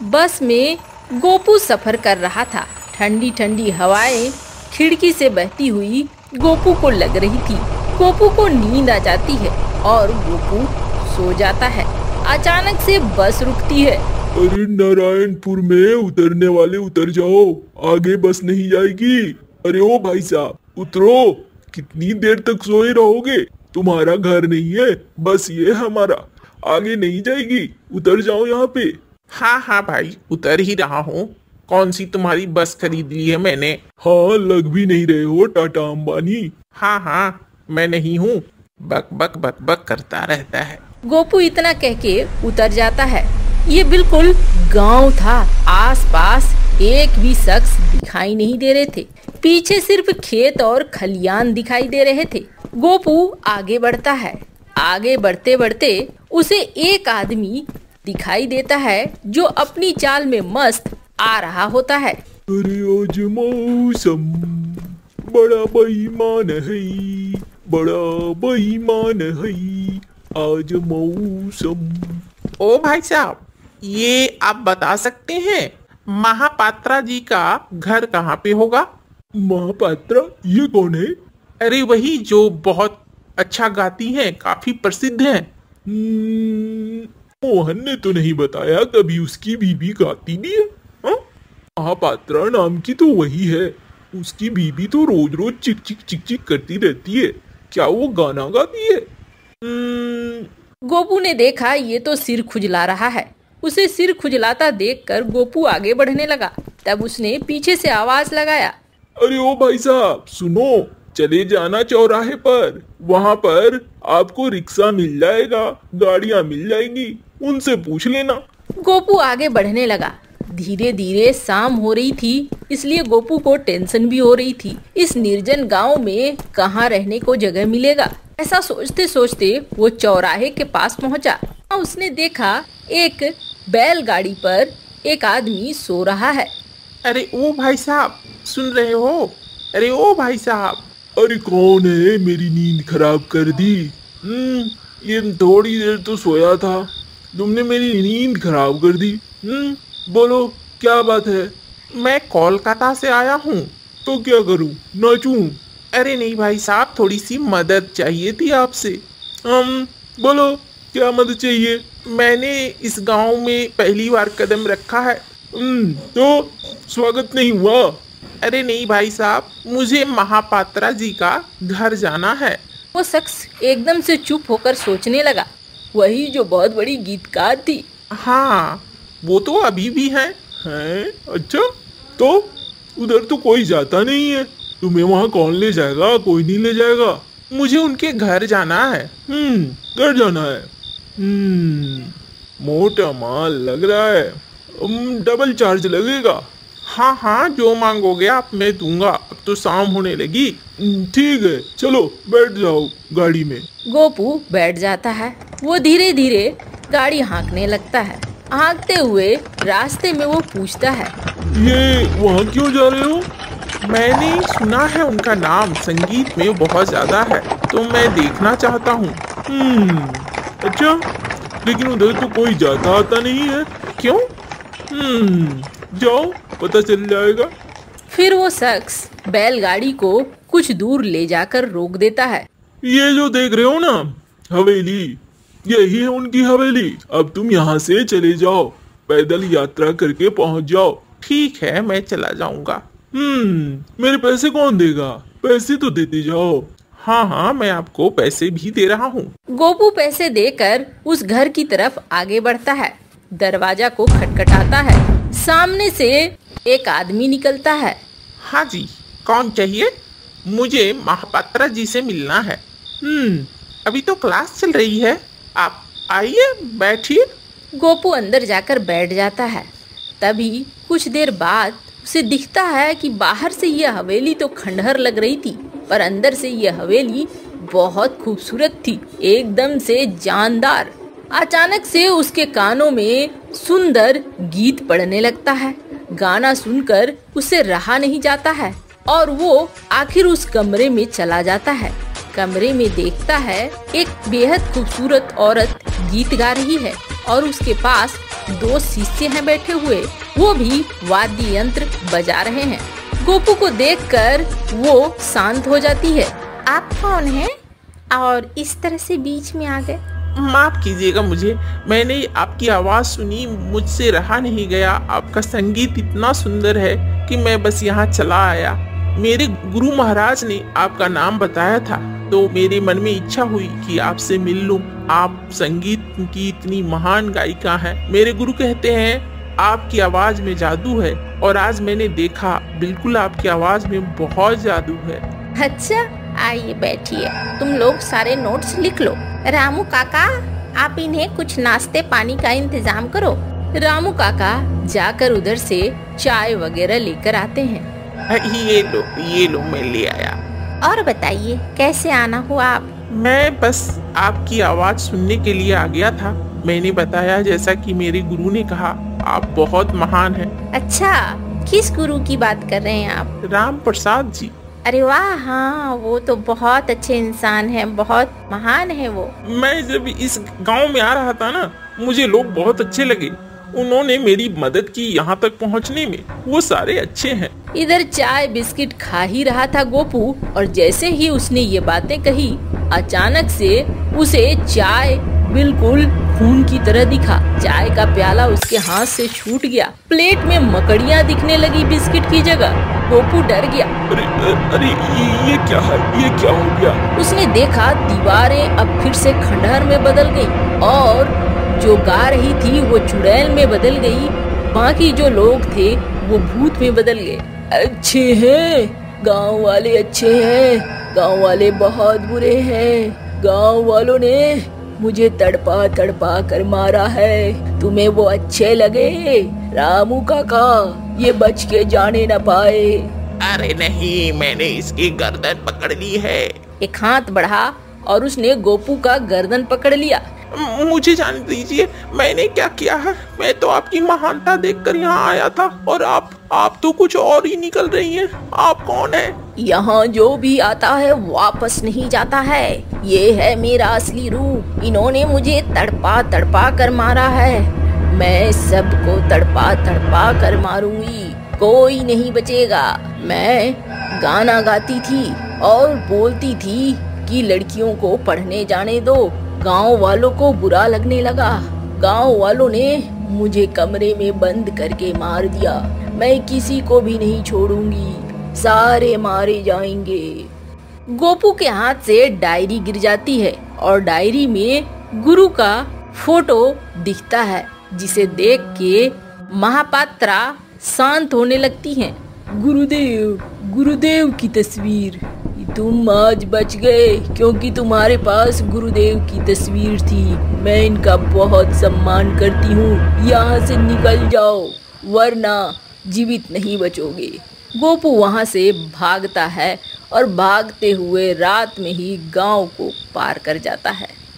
बस में गोपू सफर कर रहा था। ठंडी ठंडी हवाएं खिड़की से बहती हुई गोपू को लग रही थी। गोपू को नींद आ जाती है और गोपू सो जाता है। अचानक से बस रुकती है। अरे नारायणपुर में उतरने वाले उतर जाओ, आगे बस नहीं जाएगी। अरे ओ भाई साहब उतरो, कितनी देर तक सोए रहोगे? तुम्हारा घर नहीं है, बस ये हमारा, आगे नहीं जाएगी, उतर जाओ यहाँ पे। हाँ हाँ भाई, उतर ही रहा हूँ। कौन सी तुम्हारी बस खरीद ली है मैंने? हाँ, लग भी नहीं रहे हो टाटा अंबानी। हाँ हाँ, मैं नहीं हूँ, बक बक बक बक करता रहता है। गोपू इतना कह के उतर जाता है। ये बिल्कुल गांव था। आसपास एक भी शख्स दिखाई नहीं दे रहे थे। पीछे सिर्फ खेत और खलियान दिखाई दे रहे थे। गोपू आगे बढ़ता है। आगे बढ़ते बढ़ते उसे एक आदमी दिखाई देता है जो अपनी चाल में मस्त आ रहा होता है। अरे आज मौसम बड़ा बेईमान है, बड़ा बेईमान है आज मौसम। ओ भाई साहब, ये आप बता सकते हैं महापात्रा जी का घर कहाँ पे होगा? महापात्रा? ये कौन है? अरे वही जो बहुत अच्छा गाती हैं, काफी प्रसिद्ध हैं। मोहन ने तो नहीं बताया कभी उसकी बीबी गाती भी है। हाँ? महापात्रा नाम की तो वही है। उसकी बीबी तो रोज रोज चिक चिक चिक चिक करती रहती है। क्या वो गाना गाती है? गोपू ने देखा ये तो सिर खुजला रहा है। उसे सिर खुजलाता देखकर गोपू आगे बढ़ने लगा। तब उसने पीछे से आवाज लगाया। अरे ओ भाई साहब सुनो, चले जाना चौराहे पर, वहाँ पर आपको रिक्शा मिल जाएगा, गाड़ियाँ मिल जाएंगी, उनसे पूछ लेना। गोपू आगे बढ़ने लगा। धीरे धीरे शाम हो रही थी, इसलिए गोपू को टेंशन भी हो रही थी। इस निर्जन गांव में कहाँ रहने को जगह मिलेगा? ऐसा सोचते सोचते वो चौराहे के पास पहुंचा। उसने देखा एक बैलगाड़ी पर एक आदमी सो रहा है। अरे ओ भाई साहब, सुन रहे हो? अरे ओ भाई साहब। अरे कौन है? मेरी नींद खराब कर दी। ये थोड़ी देर तो सोया था, तुमने मेरी नींद खराब कर दी। बोलो क्या बात है? मैं कोलकाता से आया हूँ। तो क्या करूँ, नाचूं? अरे नहीं भाई साहब, थोड़ी सी मदद चाहिए थी आपसे। बोलो क्या मदद चाहिए? मैंने इस गांव में पहली बार कदम रखा है। तो स्वागत नहीं हुआ? अरे नहीं भाई साहब, मुझे महापात्रा जी का घर जाना है। वो शख्स एकदम से चुप होकर सोचने लगा। वही जो बहुत बड़ी गीतकार थी। हाँ, वो तो अभी भी है। अच्छा, तो उधर तो कोई जाता नहीं है, तुम्हें वहाँ कौन ले जाएगा? कोई नहीं ले जाएगा। मुझे उनके घर जाना है। घर जाना है। मोटा माल लग रहा है। डबल चार्ज लगेगा। हाँ हाँ, जो मांगोगे आप मैं दूंगा। अब तो शाम होने लगी। ठीक है, चलो बैठ जाओ गाड़ी में। गोपू बैठ जाता है। वो धीरे धीरे गाड़ी हाँकने लगता है। हाँकते हुए रास्ते में वो पूछता है, ये वहाँ क्यों जा रहे हो? मैंने सुना है उनका नाम संगीत में बहुत ज्यादा है, तो मैं देखना चाहता हूँ। अच्छा, लेकिन उधर तो कोई जाता आता नहीं है। क्यों? जाओ, पता चल जाएगा। फिर वो शख्स बैलगाड़ी को कुछ दूर ले जाकर रोक देता है। ये जो देख रहे हो ना हवेली, यही है उनकी हवेली। अब तुम यहाँ से चले जाओ, पैदल यात्रा करके पहुँच जाओ। ठीक है, मैं चला जाऊंगा। मेरे पैसे कौन देगा? पैसे तो देते जाओ। हाँ हाँ, मैं आपको पैसे भी दे रहा हूँ। गोपू पैसे देकर उस घर की तरफ आगे बढ़ता है। दरवाजा को खटखटाता है। सामने से एक आदमी निकलता है। हाँ जी, कौन चाहिए? मुझे महापात्रा जी से मिलना है। अभी तो क्लास चल रही है, आप आइए, बैठिए। गोपू अंदर जाकर बैठ जाता है। तभी कुछ देर बाद उसे दिखता है कि बाहर से यह हवेली तो खंडहर लग रही थी, पर अंदर से यह हवेली बहुत खूबसूरत थी, एकदम से जानदार। अचानक से उसके कानों में सुंदर गीत पड़ने लगता है। गाना सुनकर उसे रहा नहीं जाता है और वो आखिर उस कमरे में चला जाता है। कमरे में देखता है एक बेहद खूबसूरत औरत गीत गा रही है और उसके पास दो शिष्य हैं बैठे हुए, वो भी वाद्य यंत्र बजा रहे हैं। गोपू को देखकर वो शांत हो जाती है। आप कौन हैं और इस तरह से बीच में आ गए? माफ कीजिएगा मुझे, मैंने आपकी आवाज सुनी, मुझसे रहा नहीं गया। आपका संगीत इतना सुंदर है कि मैं बस यहाँ चला आया। मेरे गुरु महाराज ने आपका नाम बताया था, तो मेरे मन में इच्छा हुई कि आपसे मिल लूं। आप संगीत की इतनी महान गायिका हैं। मेरे गुरु कहते हैं आपकी आवाज में जादू है, और आज मैंने देखा, बिल्कुल आपकी आवाज में बहुत जादू है। अच्छा, आइए बैठिए। तुम लोग सारे नोट्स लिख लो। रामू काका, आप इन्हें कुछ नाश्ते पानी का इंतजाम करो। रामू काका जाकर उधर से चाय वगैरह लेकर आते हैं। ये लो मैं ले आया। और बताइए कैसे आना हुआ आप? मैं बस आपकी आवाज सुनने के लिए आ गया था। मैंने बताया जैसा कि मेरे गुरु ने कहा, आप बहुत महान हैं। अच्छा, किस गुरु की बात कर रहे हैं आप? राम प्रसाद जी। अरे वाह, हाँ, वो तो बहुत अच्छे इंसान हैं, बहुत महान है वो। मैं जब इस गांव में आ रहा था ना, मुझे लोग बहुत अच्छे लगे। उन्होंने मेरी मदद की यहाँ तक पहुँचने में। वो सारे अच्छे हैं। इधर चाय बिस्किट खा ही रहा था गोपू, और जैसे ही उसने ये बातें कही, अचानक से उसे चाय बिल्कुल खून की तरह दिखा। चाय का प्याला उसके हाथ से छूट गया। प्लेट में मकड़ियाँ दिखने लगी बिस्किट की जगह। गोपू डर गया। अरे ये क्या है? ये क्या हो गया? उसने देखा दीवारें अब फिर से खंडहर में बदल गई, और जो गा रही थी वो चुड़ैल में बदल गई। बाकी जो लोग थे वो भूत में बदल गए। अच्छे हैं, गांव वाले अच्छे हैं, गांव वाले बहुत बुरे हैं। गांव वालों ने मुझे तड़पा तड़पा कर मारा है। तुम्हें वो अच्छे लगे? रामू काका ये बच के जाने न पाए। अरे नहीं, मैंने इसकी गर्दन पकड़ ली है। एक हाथ बढ़ा और उसने गोपू का गर्दन पकड़ लिया। मुझे जाने दीजिए, मैंने क्या किया है? मैं तो आपकी महानता देखकर यहाँ आया था, और आप तो कुछ और ही निकल रही हैं। आप कौन है? यहाँ जो भी आता है वापस नहीं जाता है। ये है मेरा असली रूप। इन्होंने मुझे तड़पा तड़पा कर मारा है। मैं सबको तड़पा तड़पा कर मारूंगी, कोई नहीं बचेगा। मैं गाना गाती थी और बोलती थी कि लड़कियों को पढ़ने जाने दो। गांव वालों को बुरा लगने लगा। गांव वालों ने मुझे कमरे में बंद करके मार दिया। मैं किसी को भी नहीं छोड़ूंगी, सारे मारे जाएंगे। गोपू के हाथ से डायरी गिर जाती है, और डायरी में गुरु का फोटो दिखता है, जिसे देख के महापात्रा शांत होने लगती हैं। गुरुदेव की तस्वीर। तुम आज बच गए क्योंकि तुम्हारे पास गुरुदेव की तस्वीर थी। मैं इनका बहुत सम्मान करती हूँ। यहाँ से निकल जाओ, वरना जीवित नहीं बचोगे। गोपू वहाँ से भागता है, और भागते हुए रात में ही गांव को पार कर जाता है।